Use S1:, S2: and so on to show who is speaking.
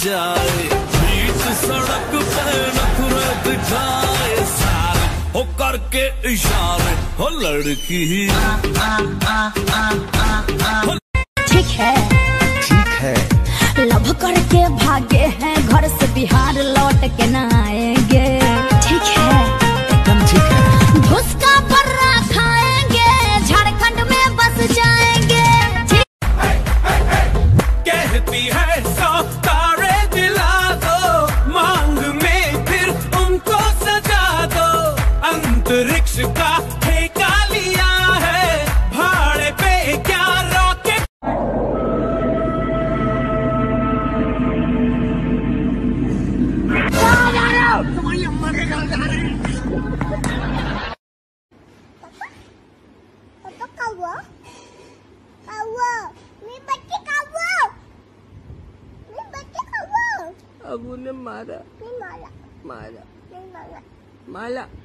S1: जाए, बीच सड़क पे नखरे दिखाए सारे, हो करके इशारे, हो लड़की
S2: ठीक है,
S3: ठीक है।
S2: लव करके भागे हैं घर से, बिहार लौट के न आएंगे। ठीक है,
S3: एकदम ठीक है।
S2: भुसका पर्रा खाएंगे, झारखंड में बस जाएंगे।
S1: कहती है सौ तारे दिला दो, मांग में फिर उनको सजा दो, अंतरिक्ष का ठेका लिया है, भाड़े पे क्या रॉकेट।
S4: अबू ने मारा,
S5: नहीं मारा,
S4: मारा,
S5: नहीं मारा,
S4: माला।